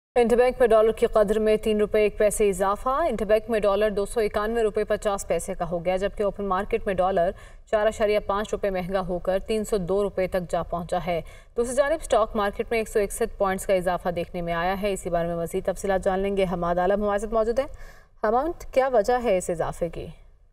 Interbank में dollar की कदर में 3 रुपये 1 पैसे इजाफा। इंटरबैंक में डॉलर 291 रुपये 50 पैसे का हो गया, जबकि ओपन मार्केट में डॉलर 4.5 रुपये महंगा होकर 302 रुपये तक जा पहुंचा है। दूसरी जानिब स्टॉक मार्केट में 161 पॉइंट्स का इजाफा देखने में आया है। इसी बारे में मजीद तफसीलात जान लेंगे। हमाद आलम हमारे साथ मौजूद है। हमाद, क्या वजह है इस इजाफे की?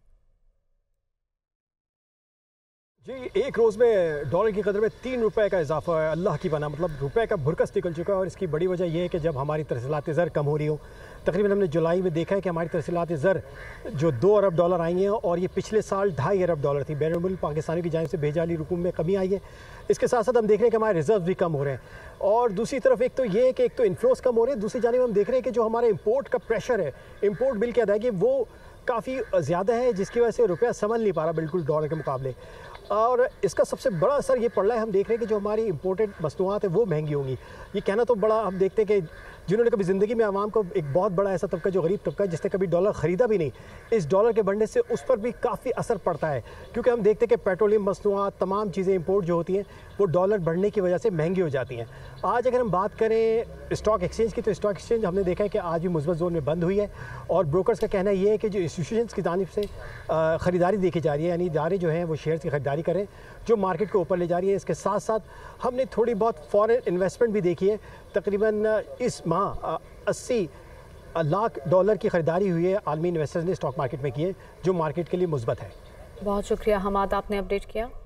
जी, एक रोज़ में डॉलर की कदर में 3 रुपए का इजाफा है। अल्लाह की पनाह, मतलब रुपए का भुरकस निकल चुका है। और इसकी बड़ी वजह यह है कि जब हमारी तरसीलात ज़र कम हो रही हो, तकरीबन हमने जुलाई में देखा है कि हमारी तरसीलात ज़र जो 2 अरब डॉलर आई हैं, और ये पिछले साल 2.5 अरब डॉलर थी। बैनुल पाकिस्तानी की जानिब से भेजाली रकूम में कमी आई है। इसके साथ साथ हम देख रहे हैं कि हमारे रिजर्व भी कम हो रहे हैं। और दूसरी तरफ एक तो ये है कि एक तो इन्फ्लोस कम हो रहे हैं, दूसरी जानिब हम देख रहे हैं कि जो हमारे इम्पोर्ट का प्रेशर है, इम्पोर्ट बिल की अदायगी वो काफ़ी ज़्यादा है, जिसकी वजह से रुपया संभल नहीं पा रहा बिल्कुल डॉलर के मुकाबले। और इसका सबसे बड़ा असर ये पड़ रहा है, हम देख रहे हैं कि जो हमारी इंपोर्टेड मसनूआत है वो महंगी होंगी। ये कहना तो बड़ा, हम देखते हैं कि जिन्होंने कभी ज़िंदगी में आवाम को, एक बहुत बड़ा ऐसा तबका जो गरीब तबका है जिसने कभी डॉलर ख़रीदा भी नहीं, इस डॉलर के बढ़ने से उस पर भी काफ़ी असर पड़ता है। क्योंकि हम देखते हैं कि पेट्रोलियम मसनूआत, तमाम चीज़ें इंपोर्ट जो होती हैं वो डॉलर बढ़ने की वजह से महंगी हो जाती हैं। आज अगर हम बात करें स्टॉक एक्सचेंज की, तो स्टॉक एक्सचेंज हमने देखा है कि आज भी मुस्बत जोन में बंद हुई है। और ब्रोकर्स का कहना ये है कि जो इंस्टीट्यूशंस की जानिब से ख़रीदारी देखी जा रही है, यानी इदारे जो हैं वो शेयर्स की ख़रीदारी करें, जो मार्केट को ऊपर ले जा रही है। इसके साथ साथ हमने थोड़ी बहुत फॉरेन इन्वेस्टमेंट भी देखी है। तकरीबन इस माह 80 लाख डॉलर की ख़रीदारी हुई है आलमी इन्वेस्टर्स ने स्टॉक मार्केट में की है, जो मार्केट के लिए मुस्बत है। बहुत शुक्रिया हमाद, आपने अपडेट किया।